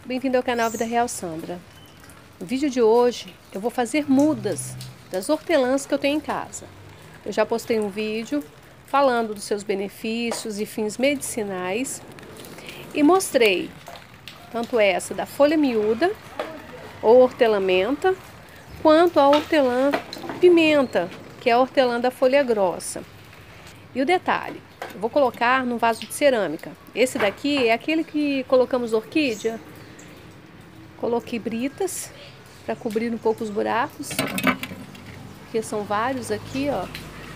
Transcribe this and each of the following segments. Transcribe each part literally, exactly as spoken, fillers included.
Bem-vindo ao canal Vida Real Sandra. No vídeo de hoje eu vou fazer mudas das hortelãs que eu tenho em casa. Eu já postei um vídeo falando dos seus benefícios e fins medicinais e mostrei tanto essa da folha miúda ou hortelã-menta, quanto a hortelã-pimenta, que é a hortelã da folha grossa. E o detalhe, eu vou colocar num vaso de cerâmica. Esse daqui é aquele que colocamos orquídea. Coloquei britas para cobrir um pouco os buracos, porque são vários aqui, ó.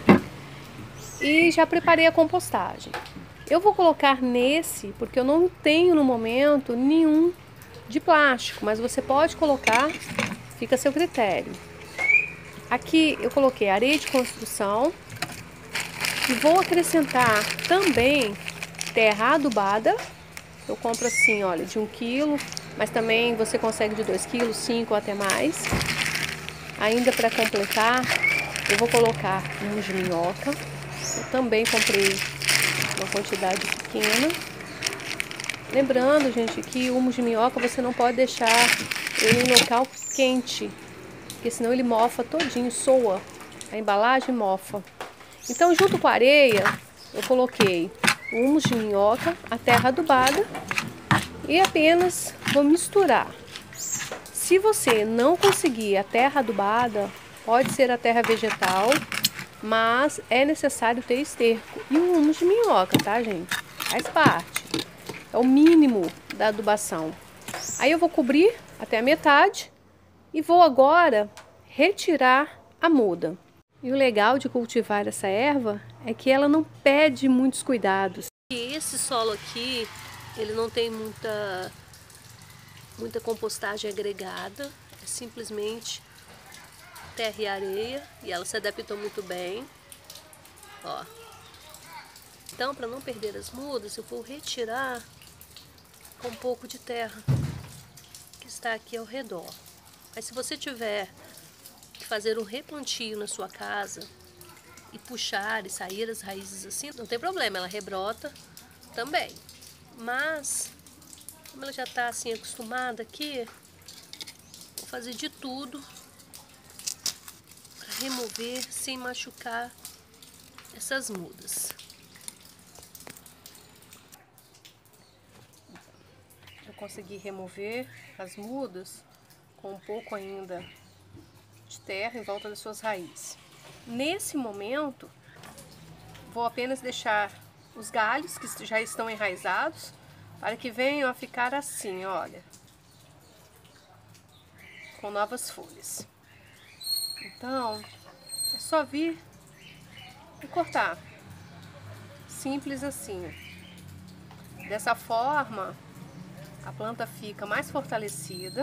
E já preparei a compostagem. Eu vou colocar nesse, porque eu não tenho no momento nenhum de plástico, mas você pode colocar, fica a seu critério. Aqui eu coloquei areia de construção e vou acrescentar também terra adubada. Eu compro assim, olha, de um quilo, mas também você consegue de dois quilos, cinco ou até mais. Ainda para completar, eu vou colocar humus de minhoca. Eu também comprei uma quantidade pequena. Lembrando, gente, que o humus de minhoca você não pode deixar ele em local quente, porque senão ele mofa todinho, soa. A embalagem mofa. Então, junto com a areia, eu coloquei o humus de minhoca, a terra adubada e apenas vou misturar. Se você não conseguir a terra adubada, pode ser a terra vegetal, mas é necessário ter esterco e o humus de minhoca, tá, gente? Faz parte. É o mínimo da adubação. Aí eu vou cobrir até a metade e vou agora retirar a muda. E o legal de cultivar essa erva é que ela não pede muitos cuidados. E esse solo aqui, ele não tem muita, muita compostagem agregada, é simplesmente terra e areia, e ela se adaptou muito bem. Ó. Então, para não perder as mudas, eu vou retirar com um pouco de terra que está aqui ao redor. Mas se você tiver que fazer um replantio na sua casa e puxar e sair as raízes assim, não tem problema, ela rebrota também. Mas, como ela já está assim acostumada aqui, vou fazer de tudo para remover sem machucar essas mudas. Eu consegui remover as mudas com um pouco ainda de terra em volta das suas raízes. Nesse momento, vou apenas deixar os galhos que já estão enraizados para que venham a ficar assim, olha, com novas folhas. Então, é só vir e cortar. Simples assim. Dessa forma, a planta fica mais fortalecida.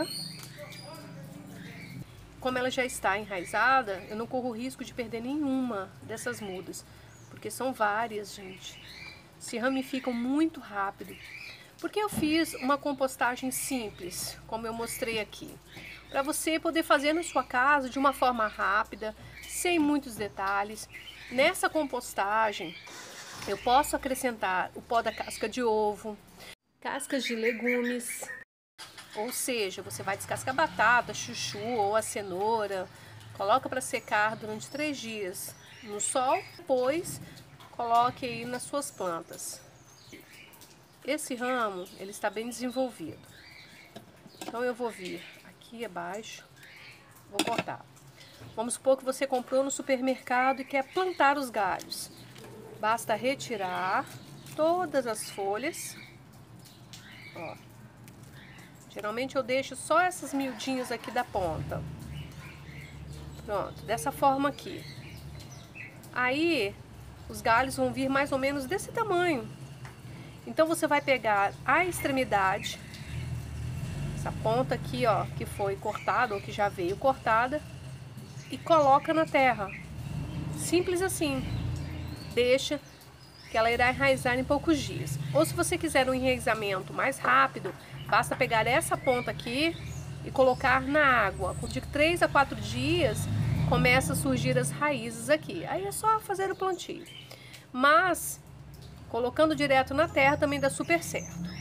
Como ela já está enraizada, eu não corro o risco de perder nenhuma dessas mudas, porque são várias, gente. Se ramificam muito rápido. Porque eu fiz uma compostagem simples, como eu mostrei aqui, para você poder fazer na sua casa de uma forma rápida, sem muitos detalhes. Nessa compostagem, eu posso acrescentar o pó da casca de ovo, cascas de legumes. Ou seja, você vai descascar batata, chuchu ou a cenoura, coloca para secar durante três dias no sol, depois coloque aí nas suas plantas. Esse ramo, ele está bem desenvolvido. Então eu vou vir aqui abaixo, vou cortar. Vamos supor que você comprou no supermercado e quer plantar os galhos. Basta retirar todas as folhas, ó. Geralmente eu deixo só essas miudinhas aqui da ponta. Pronto, dessa forma aqui. Aí, os galhos vão vir mais ou menos desse tamanho. Então você vai pegar a extremidade, essa ponta aqui, ó, que foi cortada ou que já veio cortada, e coloca na terra. Simples assim. Deixa que ela irá enraizar em poucos dias. Ou se você quiser um enraizamento mais rápido, basta pegar essa ponta aqui e colocar na água. De três a quatro dias começa a surgir as raízes aqui. Aí é só fazer o plantio. Mas colocando direto na terra também dá super certo.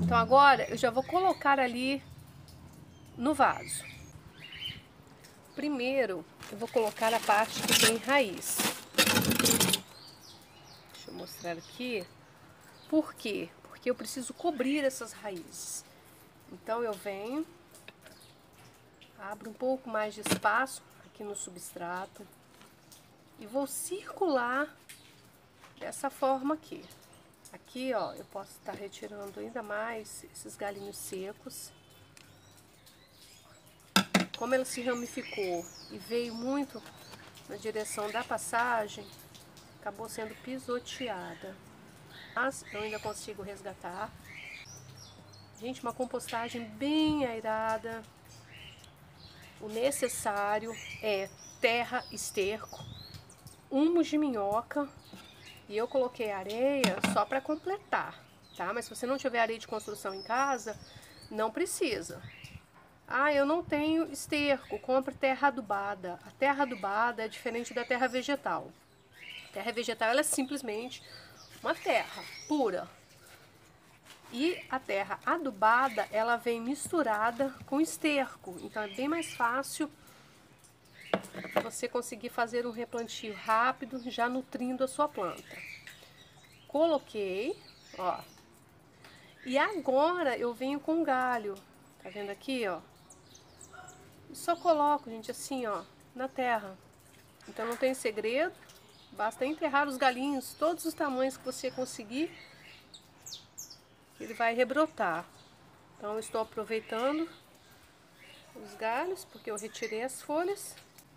Então agora eu já vou colocar ali no vaso. Primeiro eu vou colocar a parte que tem raiz. Deixa eu mostrar aqui. Por quê? Porque eu preciso cobrir essas raízes. Então eu venho, abro um pouco mais de espaço aqui no substrato e vou circular dessa forma aqui. Aqui, ó, eu posso estar retirando ainda mais esses galinhos secos. Como ela se ramificou e veio muito na direção da passagem, acabou sendo pisoteada. Mas eu ainda consigo resgatar. Gente, uma compostagem bem aerada. O necessário é terra, esterco, humus de minhoca. E eu coloquei areia só para completar, tá? Mas se você não tiver areia de construção em casa, não precisa. Ah, eu não tenho esterco, compre terra adubada. A terra adubada é diferente da terra vegetal. A terra vegetal ela é simplesmente uma terra pura. E a terra adubada, ela vem misturada com esterco. Então é bem mais fácil você conseguir fazer um replantio rápido, já nutrindo a sua planta. Coloquei, ó. E agora eu venho com galho. Tá vendo aqui, ó? Só coloco, gente, assim, ó, na terra. Então não tem segredo. Basta enterrar os galinhos, todos os tamanhos que você conseguir. Ele vai rebrotar. Então eu estou aproveitando os galhos, porque eu retirei as folhas.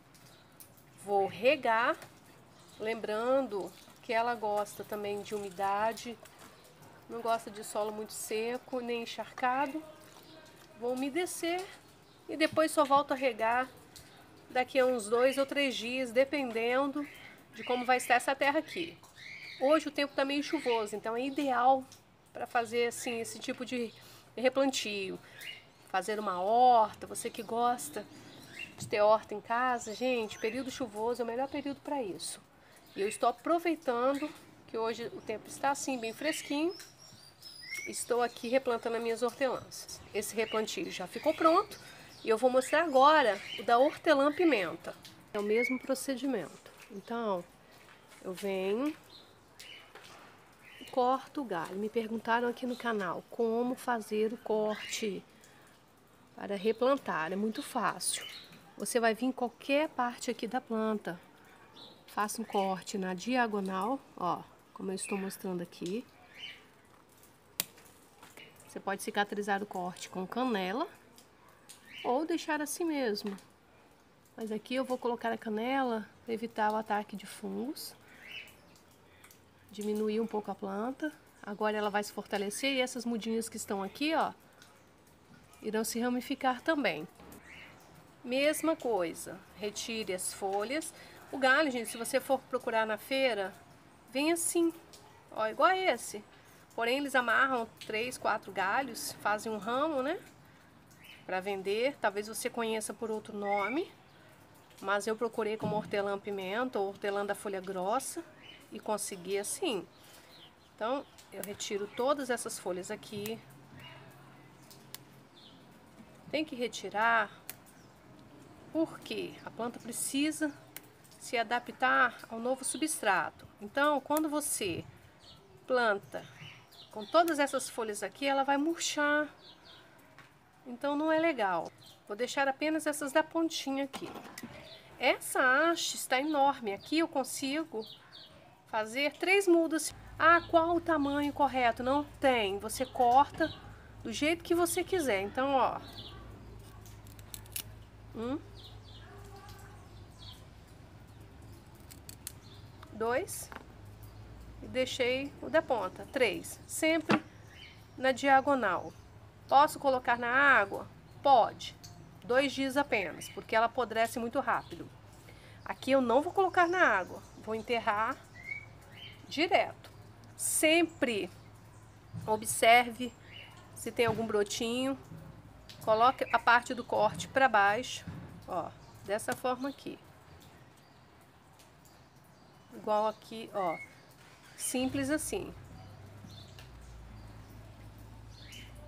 Vou regar, lembrando que ela gosta também de umidade, não gosta de solo muito seco, nem encharcado. Vou umedecer e depois só volto a regar daqui a uns dois ou três dias, dependendo de como vai estar essa terra aqui. Hoje o tempo está meio chuvoso, então é ideal para fazer assim esse tipo de replantio. Fazer uma horta, você que gosta de ter horta em casa, gente, período chuvoso é o melhor período para isso. E eu estou aproveitando que hoje o tempo está assim bem fresquinho. Estou aqui replantando as minhas hortelãs. Esse replantio já ficou pronto e eu vou mostrar agora o da hortelã-pimenta. É o mesmo procedimento. Então, eu venho, corto o galho. Me perguntaram aqui no canal como fazer o corte para replantar. É muito fácil. Você vai vir em qualquer parte aqui da planta. Faça um corte na diagonal, ó, como eu estou mostrando aqui. Você pode cicatrizar o corte com canela ou deixar assim mesmo. Mas aqui eu vou colocar a canela para evitar o ataque de fungos. Diminuir um pouco a planta. Agora ela vai se fortalecer e essas mudinhas que estão aqui, ó, irão se ramificar também. Mesma coisa, retire as folhas. O galho, gente, se você for procurar na feira, vem assim, ó, igual a esse. Porém, eles amarram três, quatro galhos, fazem um ramo, né, para vender. Talvez você conheça por outro nome, mas eu procurei como hortelã-pimenta ou hortelã da folha grossa e consegui assim. Então, eu retiro todas essas folhas aqui. Tem que retirar porque a planta precisa se adaptar ao novo substrato. Então, quando você planta com todas essas folhas aqui, ela vai murchar. Então, não é legal. Vou deixar apenas essas da pontinha aqui. Essa haste está enorme. Aqui eu consigo fazer três mudas. Ah, qual o tamanho correto? Não tem. Você corta do jeito que você quiser. Então, ó. Um. Dois. E deixei o da ponta. Três. Sempre na diagonal. Posso colocar na água? Pode. Dois dias apenas, porque ela apodrece muito rápido. Aqui eu não vou colocar na água. Vou enterrar direto. Sempre observe se tem algum brotinho. Coloque a parte do corte para baixo, ó, dessa forma aqui. Igual aqui, ó, simples assim.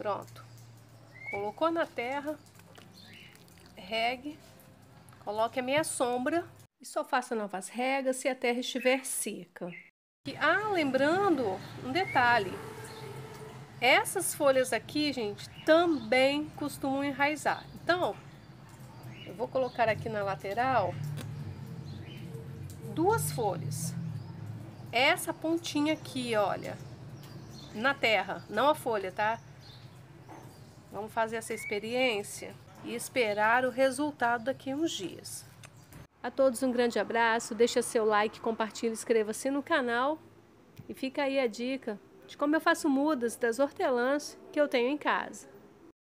Pronto. Colocou na terra, regue, coloque a meia sombra e só faça novas regas se a terra estiver seca. E, ah, lembrando um detalhe, essas folhas aqui, gente, também costumam enraizar. Então, eu vou colocar aqui na lateral duas folhas. Essa pontinha aqui, olha, na terra, não a folha, tá? Vamos fazer essa experiência e esperar o resultado daqui a uns dias. A todos um grande abraço, deixa seu like, compartilha, inscreva-se no canal e fica aí a dica de como eu faço mudas das hortelãs que eu tenho em casa.